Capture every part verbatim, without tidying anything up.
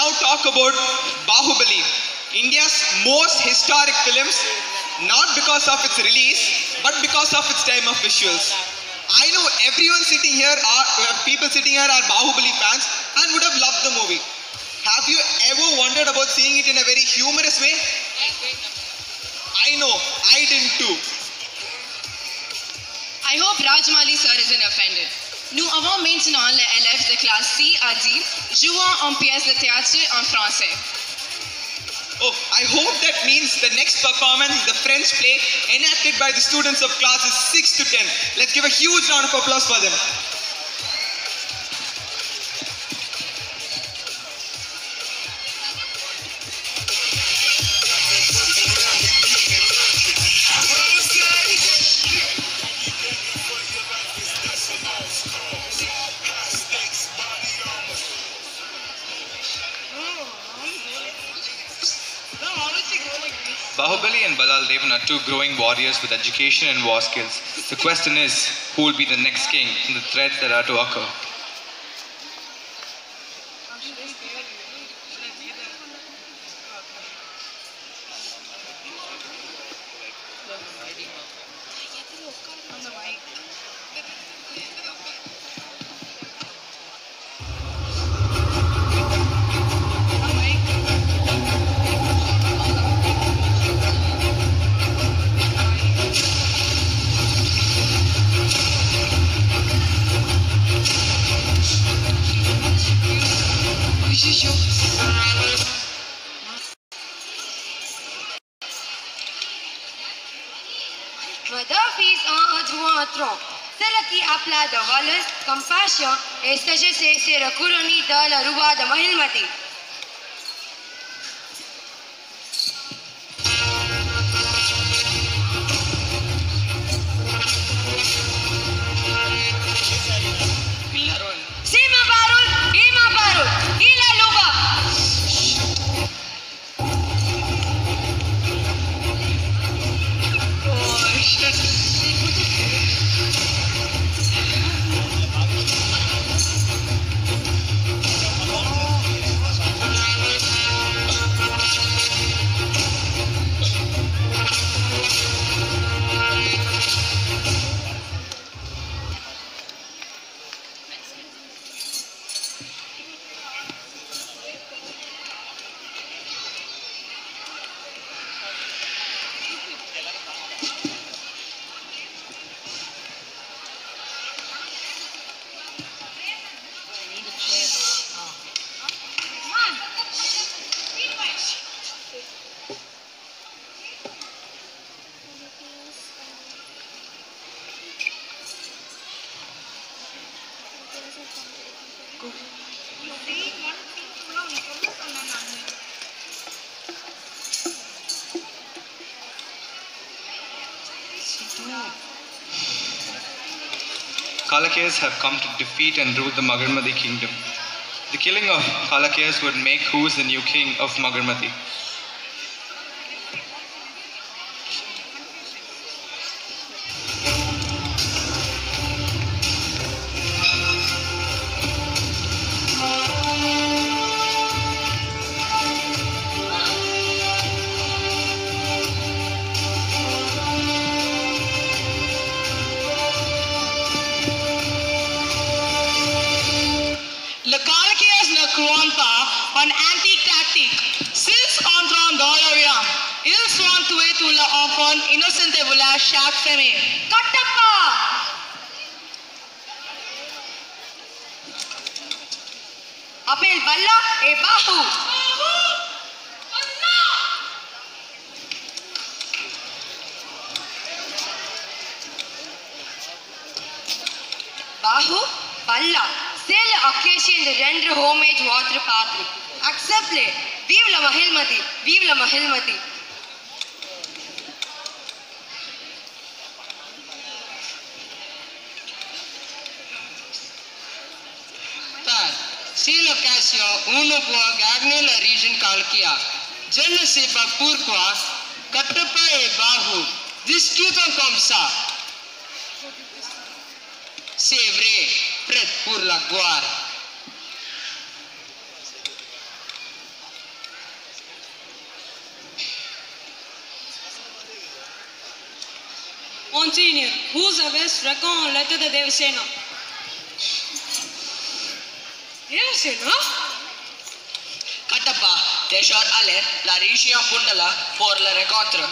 now talk about Bhagubali, India's most historic films, not because of its release, but because of its time of visuals. I know everyone sitting here, are, people sitting here are Bhagubali fans and would have loved the movie. Have you ever wondered about seeing it in a very humorous way? I know, I didn't too. I hope Rajmali sir isn't offended. Nous avons maintenant les élèves de classe C à D jouant en pièce de théâtre en français. Oh, I hope that means the next performance is the French play enacted by the students of classes six to ten. Let's give a huge round of applause for them. Bahubali and Balal Devan are two growing warriors with education and war skills. The question is, who will be the next king and the threats that are to occur? Será que apla de valores, compassion, esteja se ser curoni da la ruba da mahilmati. Sima barul, ima barul, ila luba. Kalakayas have come to defeat and rule the Magarmati kingdom. The killing of Kalakayas would make who is the new king of Magarmati. an anti-tactic. Sils entran dans l'avion. Ils sont tués tout l'enfant innocent et voula chaque famille. Kattappa! Apel Balla et Bahu. Bahu, Balla. C'est l'occasion de rendre homage à votre patrie. Acceptez. Vive la Mahilmati. Vive la Mahilmati. Père, c'est l'occasion où nous pouvons gagner la région Kalkia. Je ne sais pas pourquoi Kattappa et Bahu discutent comme ça. C'est vrai, prête pour la gloire. Monsignor, whose aves recon letter the Devasena. Devasena? Katapa, Teshor Ale, La Rishia Pundala, for La Recontra.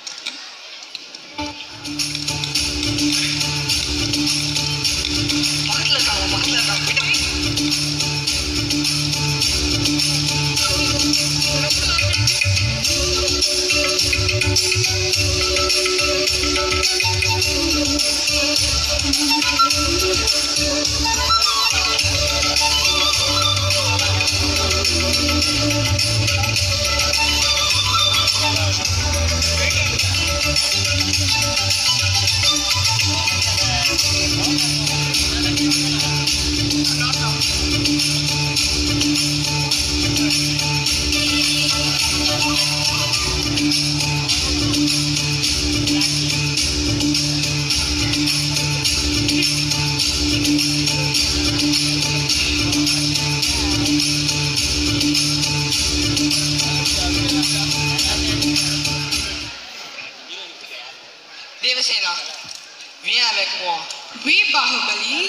Devasena, viens avec moi. Oui, Bhagubali.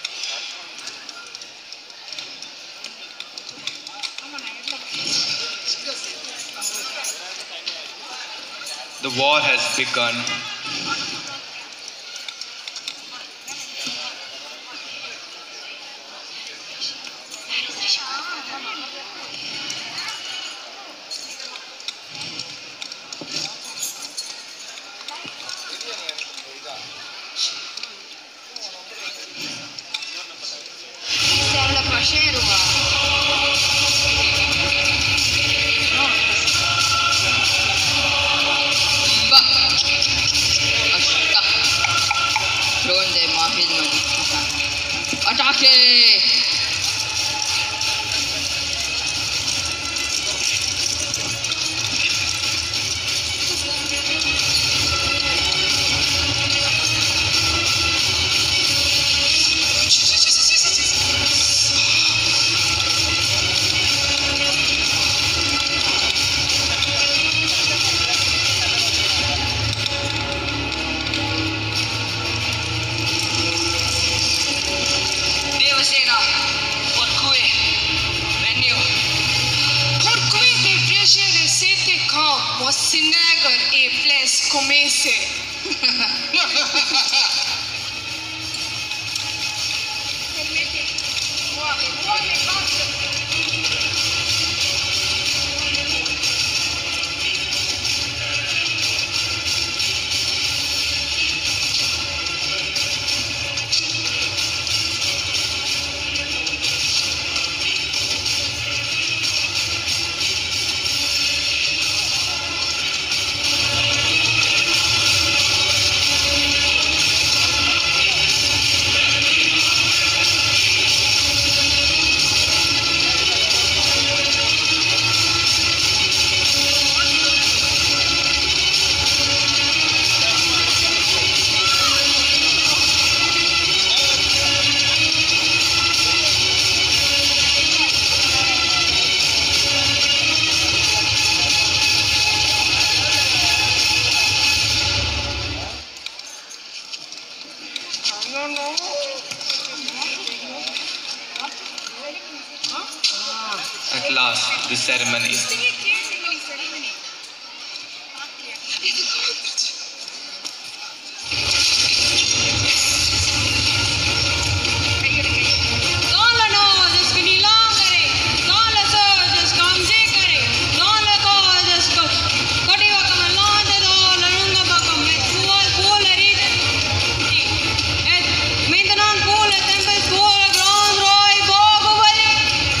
The war has begun. Serve la prochaine rumba. Attaque! Sinegar e place comece. At last, the ceremony. Dans la nord, jusqu'à Neelangarai. Dans la sœur, jusqu'à Amjekare. Dans la corps, jusqu'à Kotiva Kamalante, dans la Runga Bakam. Full, full, read. Maintenance, full, tempest, full, ground, Roy, Bhagubali.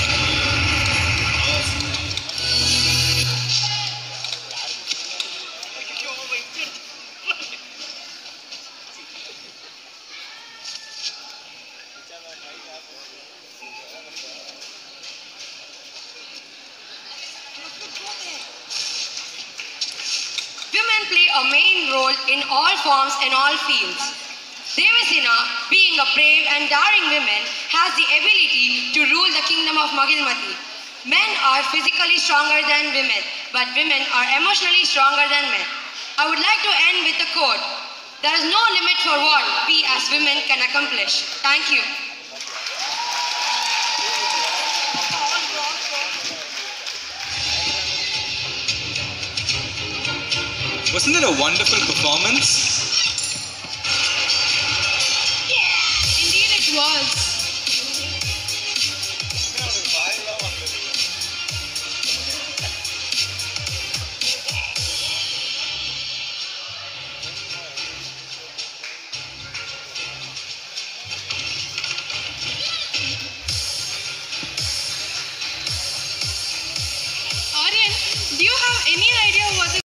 Women play a main role in all forms and all fields. Devasena, being a brave and daring woman, has the ability to rule the kingdom of Magilmati. Men are physically stronger than women, but women are emotionally stronger than men. I would like to end with a quote. There is no limit for what we as women can accomplish. Thank you. Wasn't it a wonderful performance? Indeed it was.